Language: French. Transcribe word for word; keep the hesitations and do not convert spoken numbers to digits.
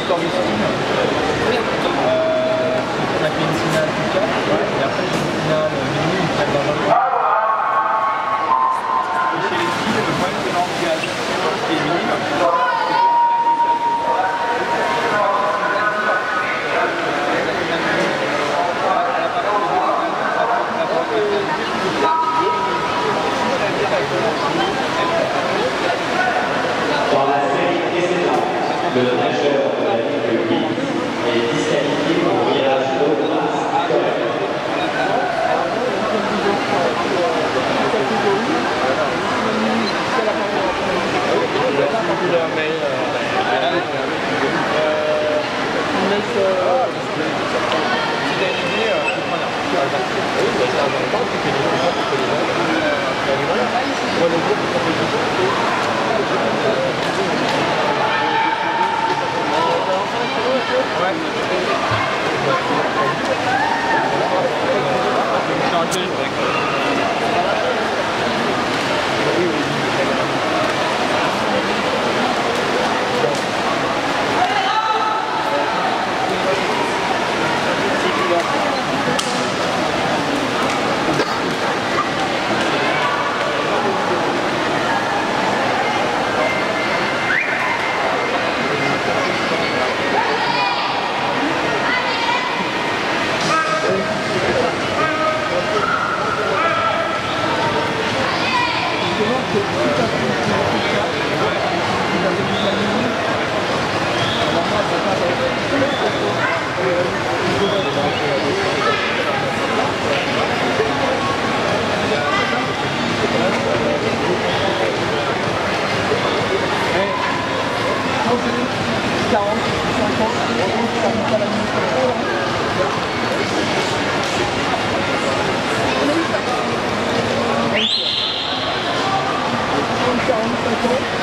score de ski. Euh, on a fait une finale tout cas, et après j'ai une finale minime, une finale dans un mois. Et chez les filles, le problème c'est l'engagage qui est minime. Dans la série précédente, le nageur de la ligne huit est disqualifié pour virage d'eau grâce à correct. quarante-cinq ans.